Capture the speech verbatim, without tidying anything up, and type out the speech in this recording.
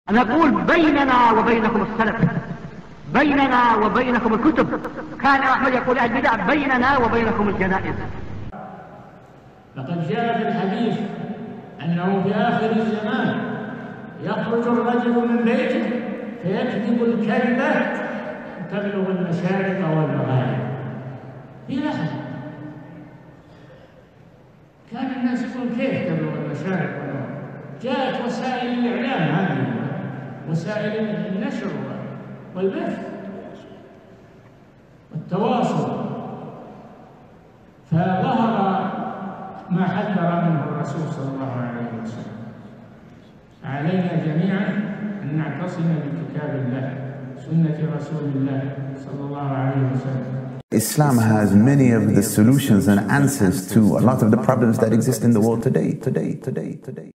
أنا أقول بيننا وبينكم السلف، بيننا وبينكم الكتب. كان أحمد يقول البدع بيننا وبينكم الجنائز. لقد جاء في الحديث أنه في آخر الزمان يخرج الرجل من بيته فيكذب الكذبة تبلغ المشارق والمغارب في لحظة. كان الناس يقولون كيف تبلغ المشارق والمغارب؟ جاءت وسائل الإعلام هذه، وسائل النشر والبث والتواصل، فظهر ما حذر منه الرسول صلى الله عليه وسلم. علينا جميعا أن نعتصم بكتاب الله سنة رسول الله صلى الله عليه وسلم. Islam has many of the solutions and answers to a lot of the problems that exist in the world today, today, today, today.